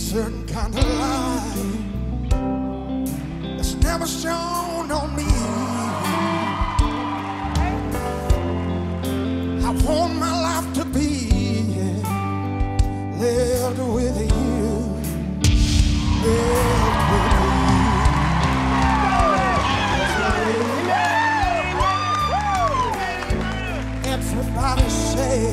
certain kind of light that's never shone on me. I want my life to be lived with you, lived with you. Everybody say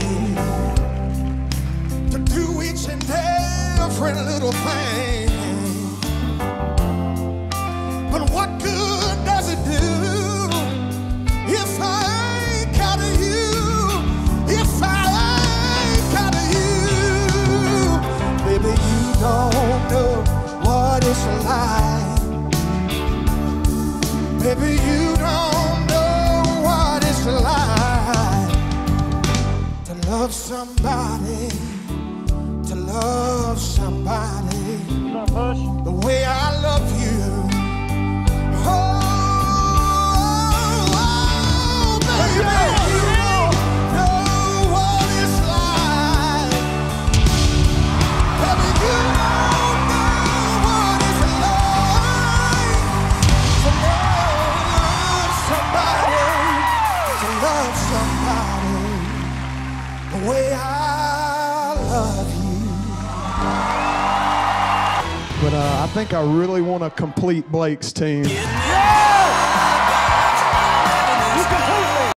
to do each and every little thing, but what good does it do if I ain't got you? If I ain't got you, baby, you don't know what it's like. Baby, you don't know what it's like to love somebody, to love somebody the way I love you. Oh, baby, you don't know what it's like. Baby, you don't know what it's like to love somebody, to love somebody the way I love you. But I think I really want to complete Blake's team.